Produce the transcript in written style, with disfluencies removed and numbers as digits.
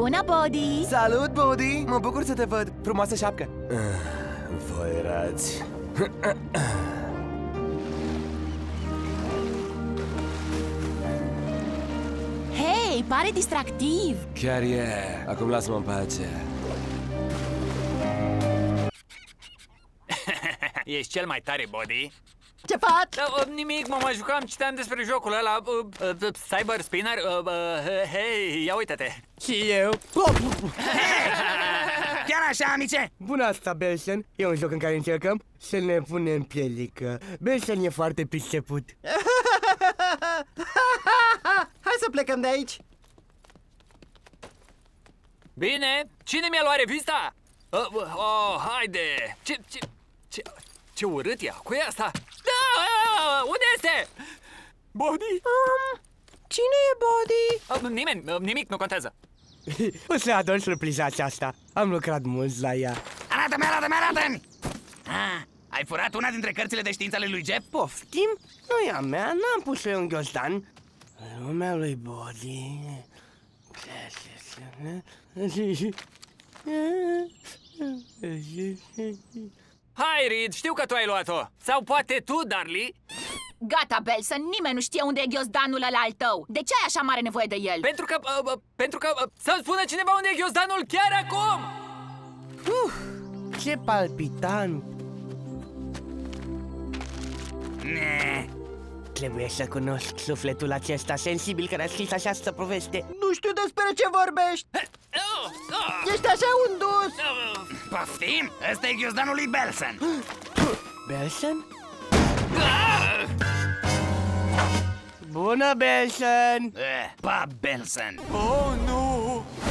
Bună, Body! Salut, Body! Mă bucur să te văd. Frumoasă șapcă. Voi rați. Hei, pare distractiv! Chiar e. Acum lasă-mă în pace. Ești cel mai tare, Body. Ce faci? Nimic, mă mai jucam, citeam despre jocul ăla Cyber Spinner. Hei, ia uite-te. Și eu. Chiar așa, amice? Bună asta, Belson. E un joc în care încercăm să ne punem pielică. Belson e foarte priceput. Hai să plecăm de aici. Bine, cine mi-a luat revista? Haide. Ce urât e, cu asta? Unde este? Body? Cine e Body? Nimeni, nimic, nu contează. O să ador surpriza aceasta. Am lucrat mult la ea. Arată-mi! Ai furat una dintre cărțile de știință ale lui Jeff? Poftim? Nu e a mea, n-am pus-o eu în ghiozdan. Lumea lui Body. Hai, Reed, știu că tu ai luat-o. Sau poate tu, Darly? Gata, Belson, nimeni nu știe unde e ghiozdanul ăla al tău. De ce ai așa mare nevoie de el? Pentru că să-mi spună cineva unde e ghiozdanul chiar acum! Ce palpitant! Trebuie să cunosc sufletul acesta sensibil care a scris această poveste. Nu știu despre ce vorbești! Ești așa undus! Poftim? Ăsta e ghiozdanul lui Belson. Belson? Bună, Belson! Pa, Belson. Oh, nu!